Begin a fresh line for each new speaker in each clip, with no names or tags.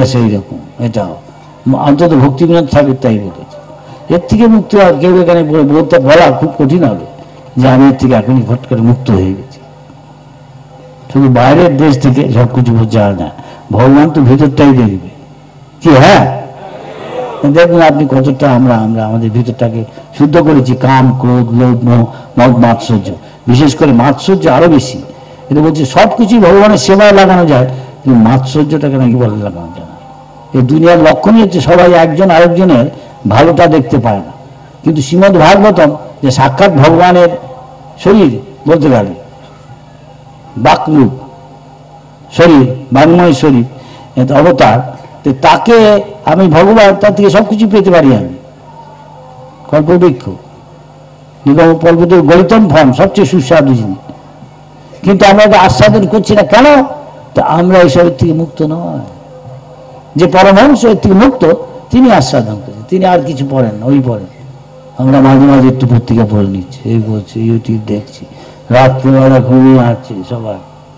সেই রকম এটাও অন্তত ভক্তি বিনোদ ঠাকুর তাই বলেছে। এর থেকে মুক্তি আর কেউ এখানে বলতে বলা খুব কঠিন হবে যে আমি এর থেকে এখনই ফট করে মুক্ত হয়ে গেছি। শুধু বাইরের দেশ থেকে সবকিছু বোঝা না, ভগবান তো ভিতরটাই দেখবে কি। হ্যাঁ দেখুন আপনি কতটা আমরা আমাদের ভিতরটাকে শুদ্ধ করেছি, কাম ক্রোধ লোভ মদ মাৎসর্য, বিশেষ করে মাৎসর্য আরো বেশি। এটা বলছে সবকিছুই ভগবানের সেবায় লাগানো যায়, কিন্তু মাৎসর্যটাকে নাকি বলে লাগানো যায় না। এই দুনিয়ার লক্ষণই হচ্ছে সবাই একজন আরেকজনের ভালোটা দেখতে পায় না, কিন্তু শ্রীমদ্ ভাগবতম যে সাক্ষাৎ ভগবানের শরীর বলতে গেলে বাকরূপ শরীর, বাংময় শরীর, অবতার, তাকে আমি ভগবান তার থেকে সবকিছু পেতে পারি। আমি কল্পবৃক্ষ নিগম পর্বতের গলিতম ফল সবচেয়ে সুস্বাদু জিনিস, কিন্তু আমরা এটা আস্বাদন করছি না কেন? তা আমরা এইসবের থেকে মুক্ত নয়। যে পরমহংস এর থেকে মুক্ত তিনি আস্বাদন করেছেন, তিনি আর কিছু পড়েন না, ওই পড়েন। আমরা মাঝে মাঝে একটু পত্রিকা পড়ে নিচ্ছি, এই বলছি, ইউটিউব দেখছি, রাত্রিবেলা ঘুমিয়ে আসছে সবাই।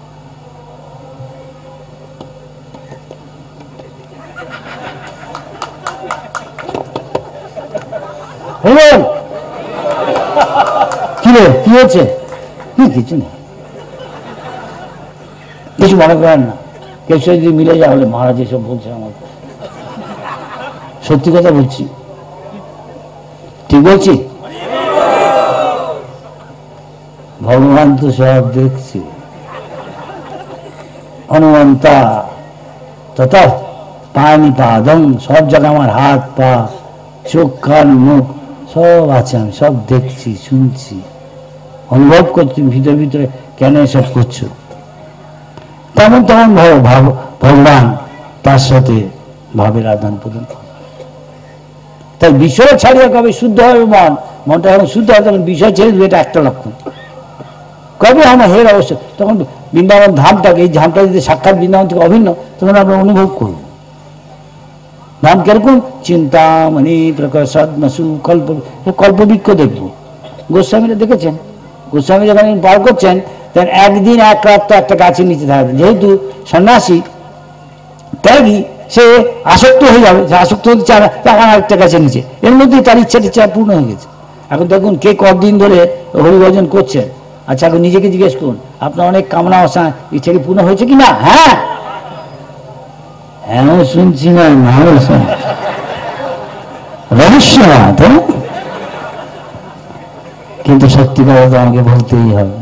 কি রে, কি হয়েছে? কিছু নেই, কিছু মনে করেন না। কেউ যদি মিলে যা হলে মহারাজ এসব বলছে, আমার সত্যি কথা বলছি, ঠিক বলছি। ভগবান তো সব দেখছি, হনুমন্তা তথা পানি পাদং, সব জায়গায় আমার হাত পা চোখ কান মুখ সব আছে, আমি সব দেখছি শুনছি অনুভব করছি ভিতরে ভিতরে কেন এসব করছো। তেমন তেমন ভগবান তার সাথে ভাবের আদান প্রদান। তাই বিষয় ছাড়িয়ে কবে শুদ্ধ হবে মনটা যখন শুদ্ধ হয় তখন বিষয় ছেড়ে দেবে, এটা একটা লক্ষণ। কবে আমার হের অবশ্য তখন বৃন্দাবন ধামটাকে, এই ধামটা যদি সাক্ষাৎ বৃন্দাবন থেকে অভিন্ন, তখন আমরা অনুভব করব ধাম কিরকম। চিন্তামণি প্রকাশাৎ মাসু কল্পবৃক্ষ দেখবো। গোস্বামীরা দেখেছেন, গোস্বামী যখন পার করছেন তখন একদিন এক রাত তো একটা গাছের নিচে থাকবে। যেহেতু সন্ন্যাসী ত্যাগী, সে আসক্ত হয়ে যাবে, সে আসক্ত হতে চায় না, তখন আরেকটা গাছের নিচে, এর মধ্যেই তার ইচ্ছা পূর্ণ হয়ে গেছে। এখন দেখুন কে কতদিন ধরে হরিভজন করছেন। আচ্ছা এখন নিজেকে জিজ্ঞেস করুন, আপনার অনেক কামনা আশা ইচ্ছা কি পূর্ণ হয়েছে কি না? হ্যাঁ হ্যাঁ শুনছি না, রহস্য না তো, কিন্তু সত্যি কথা তো আমাকে বলতেই হবে।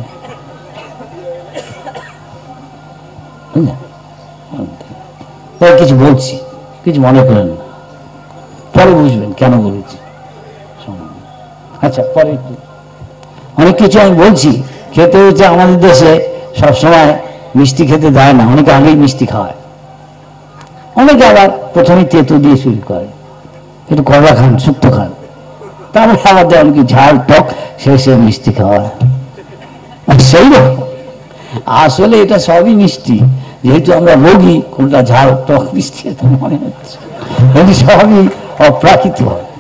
কিছু বলছি, কিছু মনে করেন না, পরে বুঝবেন কেন বলেছি। আচ্ছা পরে অনেক কিছু আমি বলছি। খেতে হচ্ছে আমাদের দেশে সবসময় মিষ্টি খেতে দেয় না, অনেকে আগেই মিষ্টি খাওয়ায়, অনেকে আবার প্রথমে তেতো দিয়ে শুরু করে, একটু করলা খান, শুক্তো খান, তারপরে আবার দেয় অনেকে ঝাল টক, শেষে মিষ্টি খাওয়ায়। সেই রকম আসলে এটা সবই মিষ্টি, যেহেতু আমরা রোগী, কোনটা ঝাল টক মিষ্টি মনে হচ্ছে, সবই অপ্রাকৃত হয়।